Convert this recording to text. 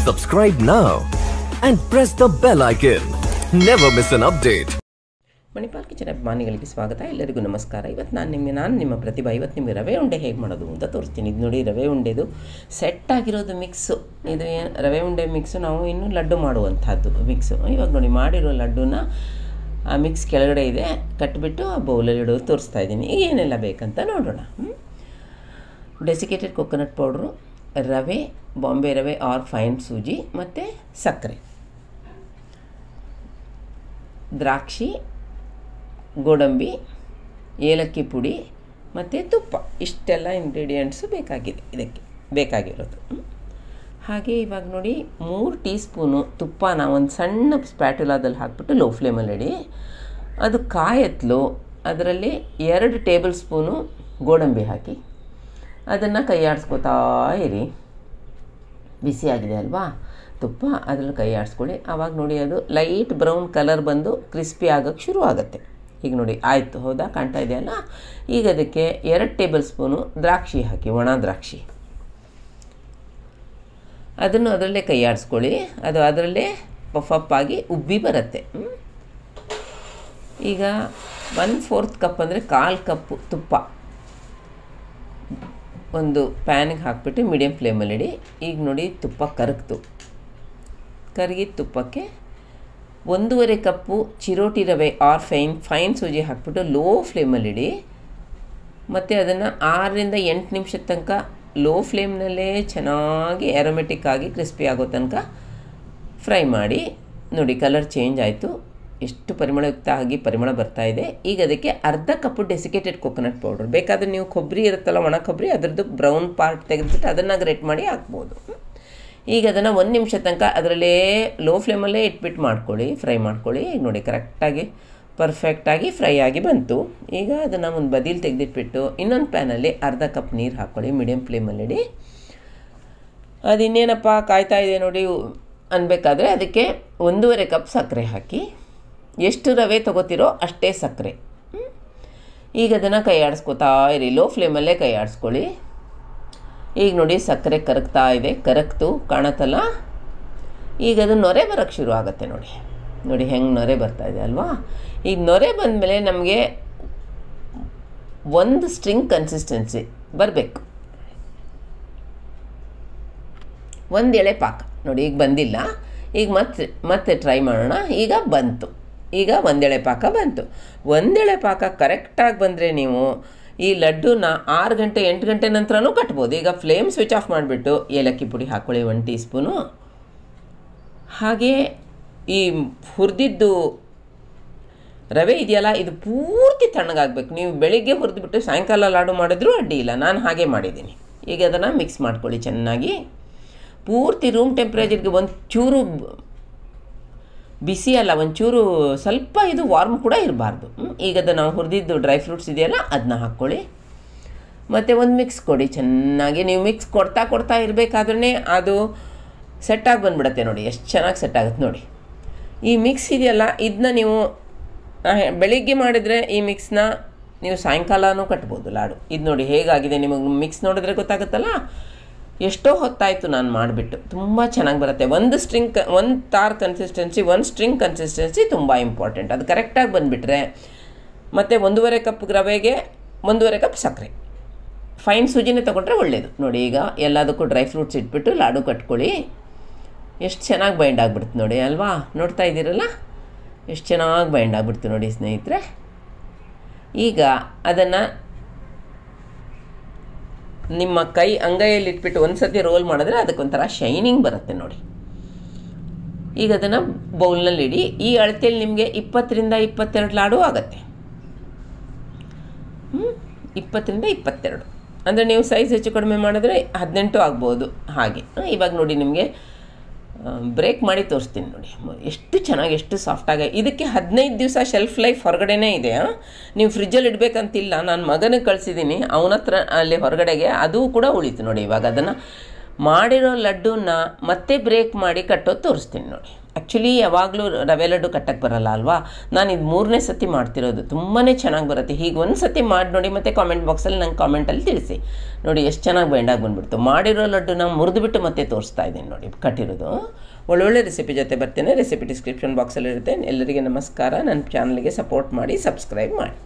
Subscribe now and press the bell icon. Never miss an update. Manipal kitchen ಅಭಿಮಾನಿಗಳಿಗೆ ಸ್ವಾಗತ. ಎಲ್ಲರಿಗೂ ನಮಸ್ಕಾರ. ಇವತ್ತು ನಾನು ನಿಮ್ಮ ಪ್ರತಿಭಾ ಇವತ್ತು ನಿಮಗೆ ರವೆ ಉಂಡೆ ಹೇಗೆ ಮಾಡೋದು ಅಂತ ತೋರಿಸ್ತೀನಿ. ಇದು ನೋಡಿ ರವೆ ಉಂಡೆದು ಸೆಟ್ ಆಗಿರೋದು ಮಿಕ್ಸು. ಇದು ರವೆ ಉಂಡೆ ಮಿಕ್ಸು ನಾವು ಇನ್ನು ಲಡ್ಡು ಮಾಡುವಂಥದ್ದು ಮಿಕ್ಸು. ಇವಾಗ ನೋಡಿ ಮಾಡಿರೋ ಲಡ್ಡುನ ಆ ಮಿಕ್ಸ್ ಕೆಳಗಡೆ ಇದೆ, ಕಟ್ಟಿಬಿಟ್ಟು ಆ ಬೌಲಲ್ಲಿ ಇಡೋದು ತೋರಿಸ್ತಾ ಇದ್ದೀನಿ. ಈಗ ಏನೆಲ್ಲ ಬೇಕಂತ ನೋಡೋಣ. ಡೆಸಿಕೇಟೆಡ್ ಕೊಕೊನಟ್ ಪೌಡ್ರು, ರವೆ, ಬಾಂಬೆ ರವೆ ಆರ್ ಫೈನ್ ಸೂಜಿ ಮತ್ತು ಸಕ್ಕರೆ, ದ್ರಾಕ್ಷಿ, ಗೋಡಂಬಿ, ಏಲಕ್ಕಿ ಪುಡಿ ಮತ್ತು ತುಪ್ಪ. ಇಷ್ಟೆಲ್ಲ ಇಂಗ್ರೀಡಿಯೆಂಟ್ಸು ಇದಕ್ಕೆ ಬೇಕಾಗಿರೋದು. ಹಾಗೆ ಇವಾಗ ನೋಡಿ 3 ಟೀ ಸ್ಪೂನು ತುಪ್ಪನ ಒಂದು ಸಣ್ಣ ಸ್ಪ್ಯಾಟುಲಾದಲ್ಲಿ ಹಾಕ್ಬಿಟ್ಟು ಲೋ ಫ್ಲೇಮಲ್ಲಿ ಇಡಿ. ಅದು ಕಾಯತ್ಲು ಅದರಲ್ಲಿ 2 ಟೇಬಲ್ ಸ್ಪೂನು ಗೋಡಂಬಿ ಹಾಕಿ ಅದನ್ನು ಕೈ ಆಡಿಸ್ಕೋತಾ ಇರಿ. ಬಿಸಿಯಾಗಿದೆ ಅಲ್ವಾ ತುಪ್ಪ, ಅದರಲ್ಲಿ ಕೈ ಆಡಿಸ್ಕೊಳ್ಳಿ. ಆವಾಗ ನೋಡಿ ಅದು ಲೈಟ್ ಬ್ರೌನ್ ಕಲರ್ ಬಂದು ಕ್ರಿಸ್ಪಿ ಆಗೋಕ್ಕೆ ಶುರು ಆಗುತ್ತೆ. ಈಗ ನೋಡಿ ಆಯಿತು, ಹೌದಾ, ಕಾಣ್ತಾ ಇದೆಯಲ್ಲ. ಈಗ ಅದಕ್ಕೆ 2 ಟೇಬಲ್ ಸ್ಪೂನು ದ್ರಾಕ್ಷಿ ಹಾಕಿ, ಒಣ ದ್ರಾಕ್ಷಿ. ಅದನ್ನು ಅದರಲ್ಲೇ ಕೈ ಆಡಿಸ್ಕೊಳ್ಳಿ. ಅದು ಅದರಲ್ಲೇ ಪಫ್ ಆಗಿ ಉಬ್ಬಿ ಬರುತ್ತೆ. ಈಗ 1/4 ಕಪ್ ಅಂದರೆ 1/4 ಕಪ್ಪು ತುಪ್ಪ ಒಂದು ಪ್ಯಾನಿಗೆ ಹಾಕ್ಬಿಟ್ಟು ಮೀಡಿಯಮ್ ಫ್ಲೇಮಲ್ಲಿಡಿ. ಈಗ ನೋಡಿ ತುಪ್ಪ ಕರಗಿದ ತುಪ್ಪಕ್ಕೆ 1/2 ಕಪ್ಪು ಚಿರೋಟಿ ರವೆ ಆರ್ ಫೈನ್ ಸೂಜಿ ಹಾಕ್ಬಿಟ್ಟು ಲೋ ಫ್ಲೇಮಲ್ಲಿಡಿ. ಮತ್ತು ಅದನ್ನು 6ರಿಂದ 8 ನಿಮಿಷದ ತನಕ ಲೋ ಫ್ಲೇಮ್ನಲ್ಲೇ ಚೆನ್ನಾಗಿ ಆರೋಮೆಟಿಕ್ ಆಗಿ ಕ್ರಿಸ್ಪಿ ಆಗೋ ತನಕ ಫ್ರೈ ಮಾಡಿ. ನೋಡಿ ಕಲರ್ ಚೇಂಜ್ ಆಯಿತು, ಎಷ್ಟು ಪರಿಮಳಯುಕ್ತ ಆಗಿ ಪರಿಮಳ ಬರ್ತಾಯಿದೆ. ಈಗ ಅದಕ್ಕೆ 1/2 ಕಪ್ಪು ಡೆಸಿಕೇಟೆಡ್ ಕೊಕೊನಟ್ ಪೌಡರ್. ಬೇಕಾದರೆ ನೀವು ಕೊಬ್ಬರಿ ಇರುತ್ತಲ್ಲ, ಒಣ ಕೊಬ್ಬರಿ, ಅದರದ್ದು ಬ್ರೌನ್ ಪಾರ್ಟ್ ತೆಗೆದುಬಿಟ್ಟು ಅದನ್ನು ಗ್ರೇಟ್ ಮಾಡಿ ಹಾಕ್ಬೋದು. ಈಗ ಅದನ್ನು 1 ನಿಮಿಷ ತನಕ ಅದರಲ್ಲೇ ಲೋ ಫ್ಲೇಮಲ್ಲೇ ಇಟ್ಬಿಟ್ಟು ಫ್ರೈ ಮಾಡ್ಕೊಳ್ಳಿ. ಈಗ ನೋಡಿ ಕರೆಕ್ಟಾಗಿ ಪರ್ಫೆಕ್ಟಾಗಿ ಫ್ರೈ ಆಗಿ ಬಂತು. ಈಗ ಅದನ್ನು ಒಂದು ಬದಿಲಿ ತೆಗೆದಿಟ್ಬಿಟ್ಟು ಇನ್ನೊಂದು ಪ್ಯಾನಲ್ಲಿ 1/2 ಕಪ್ ನೀರು ಹಾಕ್ಕೊಳ್ಳಿ, ಮೀಡಿಯಮ್ ಫ್ಲೇಮಲ್ಲಿಡಿ. ಅದು ಇನ್ನೇನಪ್ಪ ಕಾಯ್ತಾ ಇದೆ ನೋಡಿ ಅನ್ಬೇಕಾದ್ರೆ ಅದಕ್ಕೆ 1/2 ಕಪ್ ಸಕ್ಕರೆ ಹಾಕಿ. ಎಷ್ಟು ರವೆ ತೊಗೋತಿರೋ ಅಷ್ಟೇ ಸಕ್ಕರೆ. ಈಗ ಅದನ್ನು ಕೈ ಆಡಿಸ್ಕೋತಾ ಇರಿ, ಲೋ ಫ್ಲೇಮಲ್ಲೇ ಕೈ ಆಡಿಸ್ಕೊಳ್ಳಿ. ಈಗ ನೋಡಿ ಸಕ್ಕರೆ ಕರಗ್ತಾ ಇದೆ, ಕರಗ್ತು ಕಾಣತ್ತಲ್ಲ. ಈಗ ಅದು ನೊರೆ ಬರೋಕ್ಕೆ ಶುರು ಆಗುತ್ತೆ. ನೋಡಿ ಹೆಂಗೆ ನೊರೆ ಬರ್ತಾಯಿದೆ ಅಲ್ವಾ. ಈಗ ನೊರೆ ಬಂದಮೇಲೆ ನಮಗೆ ಒಂದು ಸ್ಟ್ರಿಂಗ್ ಕನ್ಸಿಸ್ಟೆನ್ಸಿ ಬರಬೇಕು, ಒಂದು ಎಳೆ ಪಾಕ. ನೋಡಿ ಈಗ ಬಂದಿಲ್ಲ, ಈಗ ಮತ್ತೆ ಟ್ರೈ ಮಾಡೋಣ. ಈಗ ಬಂತು, ಈಗ ಒಂದೆಳೆ ಪಾಕ ಬಂತು. ಒಂದೆಳೆ ಪಾಕ ಕರೆಕ್ಟಾಗಿ ಬಂದರೆ ನೀವು ಈ ಲಡ್ಡುನ 6 ಗಂಟೆ 8 ಗಂಟೆ ನಂತರನೂ ಕಟ್ಬೋದು. ಈಗ ಫ್ಲೇಮ್ ಸ್ವಿಚ್ ಆಫ್ ಮಾಡಿಬಿಟ್ಟು ಏಲಕ್ಕಿ ಪುಡಿ ಹಾಕ್ಕೊಳ್ಳಿ 1 ಟೀ ಸ್ಪೂನು. ಹಾಗೆ ಈ ಹುರಿದಿದ್ದು ರವೆ ಇದೆಯಲ್ಲ, ಇದು ಪೂರ್ತಿ ತಣ್ಣಗಾಗಬೇಕು. ನೀವು ಬೆಳಿಗ್ಗೆ ಹುರಿದ್ಬಿಟ್ಟು ಸಾಯಂಕಾಲ ಲಾಡು ಮಾಡಿದ್ರೂ ಅಡ್ಡಿ ಇಲ್ಲ. ನಾನು ಹಾಗೆ ಮಾಡಿದ್ದೀನಿ. ಈಗ ಅದನ್ನು ಮಿಕ್ಸ್ ಮಾಡ್ಕೊಳ್ಳಿ ಚೆನ್ನಾಗಿ. ಪೂರ್ತಿ ರೂಮ್ ಟೆಂಪ್ರೇಚರ್ಗೆ ಒಂಚೂರು ಬಿಸಿ ಅಲ್ಲ, ಒಂಚೂರು ಸ್ವಲ್ಪ ಇದು ವಾರ್ಮ್ ಕೂಡ ಇರಬಾರ್ದು. ಈಗ ಅದು ನಾವು ಹುರಿದಿದ್ದು ಡ್ರೈ ಫ್ರೂಟ್ಸ್ ಇದೆಯಲ್ಲ ಅದನ್ನ ಹಾಕ್ಕೊಳ್ಳಿ. ಮತ್ತು ಒಂದು ಮಿಕ್ಸ್ ಕೊಡಿ ಚೆನ್ನಾಗಿ. ನೀವು ಮಿಕ್ಸ್ ಕೊಡ್ತಾ ಇರಬೇಕಾದ್ರೆ ಅದು ಸೆಟ್ಟಾಗಿ ಬಂದುಬಿಡುತ್ತೆ. ನೋಡಿ ಎಷ್ಟು ಚೆನ್ನಾಗಿ ಸೆಟ್ ಆಗುತ್ತೆ. ನೋಡಿ ಈ ಮಿಕ್ಸ್ ಇದೆಯಲ್ಲ, ಇದನ್ನ ನೀವು ಬೆಳಿಗ್ಗೆ ಮಾಡಿದರೆ ಈ ಮಿಕ್ಸ್ನ ನೀವು ಸಾಯಂಕಾಲನೂ ಕಟ್ಬೋದು ಲಾಡು. ಇದು ನೋಡಿ ಹೇಗಾಗಿದೆ, ನಿಮಗೆ ಮಿಕ್ಸ್ ನೋಡಿದ್ರೆ ಗೊತ್ತಾಗುತ್ತಲ್ಲ. ಎಷ್ಟೋ ಹೊತ್ತಾಯಿತು ನಾನು ಮಾಡಿಬಿಟ್ಟು. ತುಂಬ ಚೆನ್ನಾಗಿ ಬರುತ್ತೆ. ಒಂದು ಸ್ಟ್ರಿಂಗ್ ಕನ್ಸಿಸ್ಟೆನ್ಸಿ ತುಂಬ ಇಂಪಾರ್ಟೆಂಟ್. ಅದು ಕರೆಕ್ಟಾಗಿ ಬಂದುಬಿಟ್ರೆ. ಮತ್ತು 1/2 ಕಪ್ ರವೆಗೆ 1/2 ಕಪ್ ಸಕ್ಕರೆ, ಫೈನ್ ಸೂಜಿನೇ ತೊಗೊಂಡ್ರೆ ಒಳ್ಳೆಯದು. ನೋಡಿ ಈಗ ಎಲ್ಲದಕ್ಕೂ ಡ್ರೈ ಫ್ರೂಟ್ಸ್ ಇಟ್ಬಿಟ್ಟು ಲಾಡು ಕಟ್ಕೊಳ್ಳಿ. ಎಷ್ಟು ಚೆನ್ನಾಗಿ ಬೈಂಡ್ ಆಗಿಬಿಡ್ತು ನೋಡಿ ಅಲ್ವಾ. ನೋಡ್ತಾ ಇದ್ದೀರಲ್ಲ ಎಷ್ಟು ಚೆನ್ನಾಗಿ ಬೈಂಡ್ ಆಗಿಬಿಡ್ತು ನೋಡಿ ಸ್ನೇಹಿತರೆ. ಈಗ ಅದನ್ನು ನಿಮ್ಮ ಕೈ ಅಂಗೈಯಲ್ಲಿ ಇಟ್ಬಿಟ್ಟು ಒಂದು ಸತಿ ರೋಲ್ ಮಾಡಿದ್ರೆ ಅದಕ್ಕೊಂಥರ ಶೈನಿಂಗ್ ಬರುತ್ತೆ ನೋಡಿ. ಈಗ ಅದನ್ನು ಬೌಲ್ನಲ್ಲಿ ಇಡಿ. ಈ ಅಳತೆಯಲ್ಲಿ ನಿಮಗೆ 20ರಿಂದ 22 ಲಾಡು ಆಗುತ್ತೆ. 20ರಿಂದ 22 ಅಂದರೆ ನೀವು ಸೈಜ್ ಹೆಚ್ಚು ಕಡಿಮೆ ಮಾಡಿದ್ರೆ 18 ಆಗ್ಬೋದು. ಹಾಗೆ ಇವಾಗ ನೋಡಿ ನಿಮಗೆ ಬ್ರೇಕ್ ಮಾಡಿ ತೋರಿಸ್ತೀನಿ. ನೋಡಿ ಎಷ್ಟು ಚೆನ್ನಾಗಿ, ಎಷ್ಟು ಸಾಫ್ಟಾಗಿ. ಇದಕ್ಕೆ 15 ದಿವಸ ಶೆಲ್ಫ್ ಲೈಫ್ ಹೊರಗಡೆನೇ ಇದೆ. ನೀವು ಫ್ರಿಜ್ಜಲ್ಲಿ ಇಡಬೇಕಂತಿಲ್ಲ. ನಾನು ಮಗನಿಗೆ ಕಳಿಸಿದ್ದೀನಿ, ಅವನ ಹತ್ರ ಅಲ್ಲಿ ಹೊರಗಡೆಗೆ, ಅದು ಕೂಡ ಉಳಿತು ನೋಡಿ. ಇವಾಗ ಅದನ್ನು ಮಾಡಿರೋ ಲಡ್ಡನ್ನ ಮತ್ತೆ ಬ್ರೇಕ್ ಮಾಡಿ ಕಟ್ಟೋದು ತೋರಿಸ್ತೀನಿ ನೋಡಿ. ಆ್ಯಕ್ಚುಲಿ ಯಾವಾಗಲೂ ರವೆ ಲಡ್ಡು ಕಟ್ಟಕ್ಕೆ ಬರಲ್ಲ ಅಲ್ವಾ, ನಾನು ಇದು 3ನೇ ಸತಿ ಮಾಡ್ತಿರೋದು. ತುಂಬಾ ಚೆನ್ನಾಗಿ ಬರುತ್ತೆ. ಹೀಗೆ ಒಂದು ಸತಿ ಮಾಡಿ ನೋಡಿ, ಮತ್ತು ಕಾಮೆಂಟ್ ಬಾಕ್ಸಲ್ಲಿ ನಂಗೆ ಕಾಮೆಂಟಲ್ಲಿ ತಿಳಿಸಿ. ನೋಡಿ ಎಷ್ಟು ಚೆನ್ನಾಗಿ ಬೈಂಡಾಗಿ ಬಂದುಬಿಡ್ತು. ಮಾಡಿರೋ ಲಡ್ಡುನ ಮುರಿದುಬಿಟ್ಟು ಮತ್ತೆ ತೋರಿಸ್ತಾ ಇದ್ದೀನಿ ನೋಡಿ ಕಟ್ಟಿರೋದು. ಒಳ್ಳೊಳ್ಳೆ ರೆಸಿಪಿ ಜೊತೆ ಬರ್ತೇನೆ. ರೆಸಿಪಿ ಡಿಸ್ಕ್ರಿಪ್ಷನ್ ಬಾಕ್ಸಲ್ಲಿ ಇರುತ್ತೆ. ಎಲ್ಲರಿಗೆ ನಮಸ್ಕಾರ. ನನ್ನ ಚಾನಲ್ಗೆ ಸಪೋರ್ಟ್ ಮಾಡಿ, ಸಬ್ಸ್ಕ್ರೈಬ್ ಮಾಡಿ.